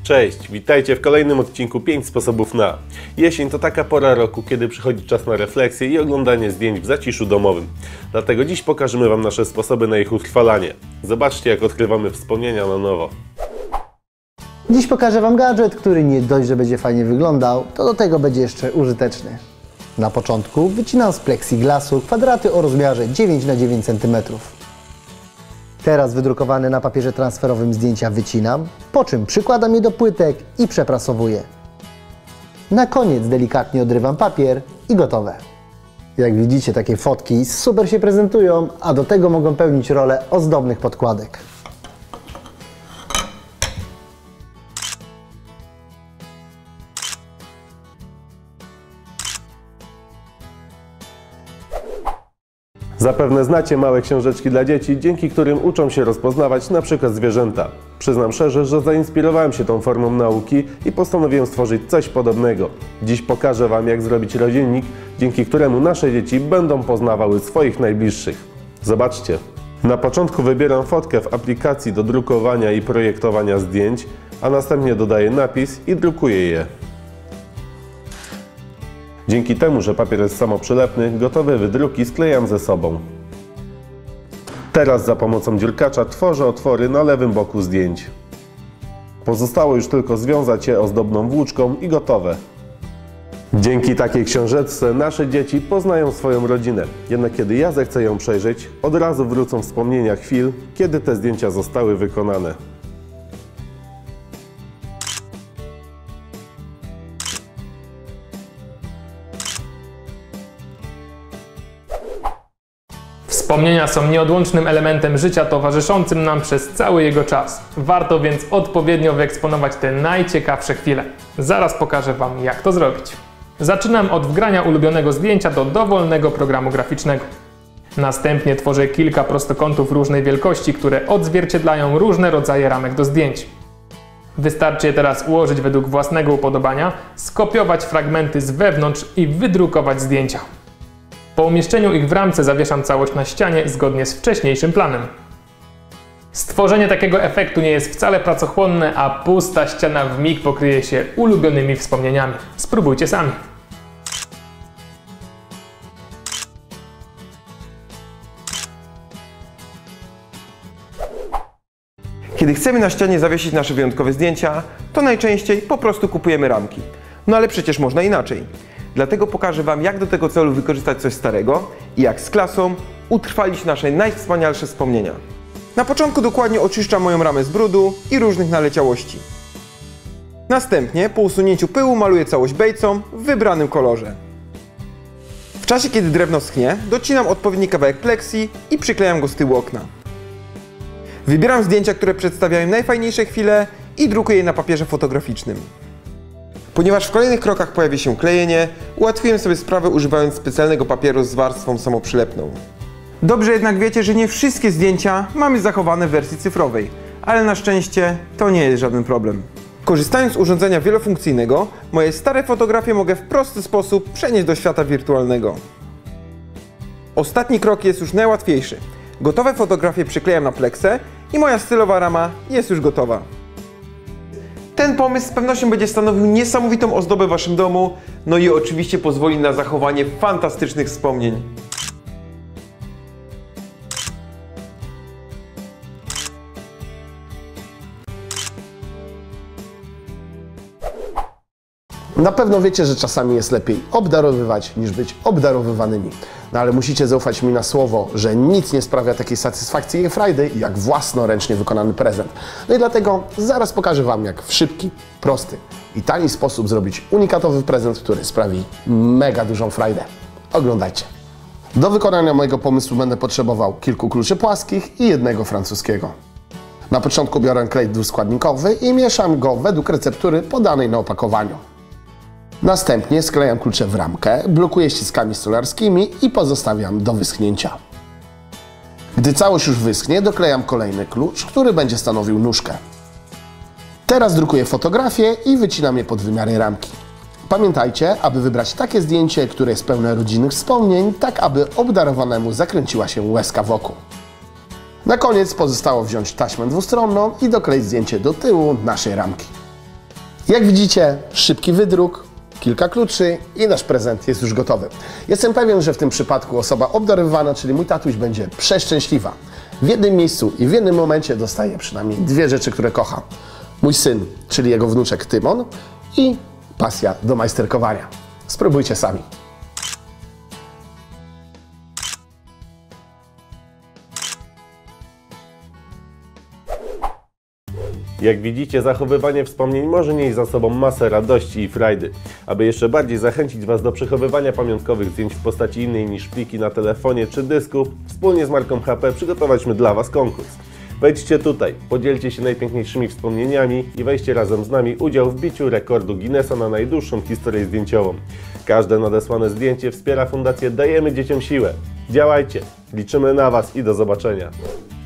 Cześć, witajcie w kolejnym odcinku 5 sposobów na. Jesień to taka pora roku, kiedy przychodzi czas na refleksję i oglądanie zdjęć w zaciszu domowym. Dlatego dziś pokażemy Wam nasze sposoby na ich utrwalanie. Zobaczcie, jak odkrywamy wspomnienia na nowo. Dziś pokażę Wam gadżet, który nie dość, że będzie fajnie wyglądał, to do tego będzie jeszcze użyteczny. Na początku wycinam z plexiglasu kwadraty o rozmiarze 9 na 9 cm. Teraz wydrukowane na papierze transferowym zdjęcia wycinam, po czym przykładam je do płytek i przeprasowuję. Na koniec delikatnie odrywam papier i gotowe. Jak widzicie, takie fotki super się prezentują, a do tego mogą pełnić rolę ozdobnych podkładek. Zapewne znacie małe książeczki dla dzieci, dzięki którym uczą się rozpoznawać np. zwierzęta. Przyznam szczerze, że zainspirowałem się tą formą nauki i postanowiłem stworzyć coś podobnego. Dziś pokażę Wam, jak zrobić rodzinnik, dzięki któremu nasze dzieci będą poznawały swoich najbliższych. Zobaczcie. Na początku wybieram fotkę w aplikacji do drukowania i projektowania zdjęć, a następnie dodaję napis i drukuję je. Dzięki temu, że papier jest samoprzylepny, gotowe wydruki sklejam ze sobą. Teraz za pomocą dziurkacza tworzę otwory na lewym boku zdjęć. Pozostało już tylko związać je ozdobną włóczką i gotowe. Dzięki takiej książeczce nasze dzieci poznają swoją rodzinę. Jednak kiedy ja zechcę ją przejrzeć, od razu wrócą wspomnienia chwil, kiedy te zdjęcia zostały wykonane. Wspomnienia są nieodłącznym elementem życia towarzyszącym nam przez cały jego czas. Warto więc odpowiednio wyeksponować te najciekawsze chwile. Zaraz pokażę Wam, jak to zrobić. Zaczynam od wgrania ulubionego zdjęcia do dowolnego programu graficznego. Następnie tworzę kilka prostokątów różnej wielkości, które odzwierciedlają różne rodzaje ramek do zdjęć. Wystarczy je teraz ułożyć według własnego upodobania, skopiować fragmenty z wewnątrz i wydrukować zdjęcia. Po umieszczeniu ich w ramce zawieszam całość na ścianie zgodnie z wcześniejszym planem. Stworzenie takiego efektu nie jest wcale pracochłonne, a pusta ściana w mig pokryje się ulubionymi wspomnieniami. Spróbujcie sami. Kiedy chcemy na ścianie zawiesić nasze wyjątkowe zdjęcia, to najczęściej po prostu kupujemy ramki. No ale przecież można inaczej. Dlatego pokażę Wam, jak do tego celu wykorzystać coś starego i jak z klasą utrwalić nasze najwspanialsze wspomnienia. Na początku dokładnie oczyszczam moją ramę z brudu i różnych naleciałości. Następnie po usunięciu pyłu maluję całość bejcą w wybranym kolorze. W czasie, kiedy drewno schnie, docinam odpowiedni kawałek pleksji i przyklejam go z tyłu okna. Wybieram zdjęcia, które przedstawiają najfajniejsze chwile i drukuję je na papierze fotograficznym. Ponieważ w kolejnych krokach pojawi się klejenie, ułatwiłem sobie sprawę używając specjalnego papieru z warstwą samoprzylepną. Dobrze jednak wiecie, że nie wszystkie zdjęcia mamy zachowane w wersji cyfrowej, ale na szczęście to nie jest żaden problem. Korzystając z urządzenia wielofunkcyjnego, moje stare fotografie mogę w prosty sposób przenieść do świata wirtualnego. Ostatni krok jest już najłatwiejszy. Gotowe fotografie przyklejam na pleksę i moja stylowa rama jest już gotowa. Ten pomysł z pewnością będzie stanowił niesamowitą ozdobę w Waszym domu, no i oczywiście pozwoli na zachowanie fantastycznych wspomnień. Na pewno wiecie, że czasami jest lepiej obdarowywać niż być obdarowywanymi. No ale musicie zaufać mi na słowo, że nic nie sprawia takiej satysfakcji i frajdy jak własnoręcznie wykonany prezent. No i dlatego zaraz pokażę Wam, jak w szybki, prosty i tani sposób zrobić unikatowy prezent, który sprawi mega dużą frajdę. Oglądajcie. Do wykonania mojego pomysłu będę potrzebował kilku kluczy płaskich i jednego francuskiego. Na początku biorę klej dwuskładnikowy i mieszam go według receptury podanej na opakowaniu. Następnie sklejam klucze w ramkę, blokuję ściskami stolarskimi i pozostawiam do wyschnięcia. Gdy całość już wyschnie, doklejam kolejny klucz, który będzie stanowił nóżkę. Teraz drukuję fotografię i wycinam je pod wymiary ramki. Pamiętajcie, aby wybrać takie zdjęcie, które jest pełne rodzinnych wspomnień, tak aby obdarowanemu zakręciła się łezka wokół. Na koniec pozostało wziąć taśmę dwustronną i dokleić zdjęcie do tyłu naszej ramki. Jak widzicie, szybki wydruk, kilka kluczy i nasz prezent jest już gotowy. Jestem pewien, że w tym przypadku osoba obdarowywana, czyli mój tatuś, będzie przeszczęśliwa. W jednym miejscu i w jednym momencie dostaje przynajmniej 2 rzeczy, które kocha. Mój syn, czyli jego wnuczek Tymon i pasja do majsterkowania. Spróbujcie sami. Jak widzicie, zachowywanie wspomnień może nieść za sobą masę radości i frajdy. Aby jeszcze bardziej zachęcić Was do przechowywania pamiątkowych zdjęć w postaci innej niż pliki na telefonie czy dysku, wspólnie z marką HP przygotowaliśmy dla Was konkurs. Wejdźcie tutaj, podzielcie się najpiękniejszymi wspomnieniami i weźcie razem z nami udział w biciu rekordu Guinnessa na najdłuższą historię zdjęciową. Każde nadesłane zdjęcie wspiera Fundację Dajemy Dzieciom Siłę. Działajcie, liczymy na Was i do zobaczenia.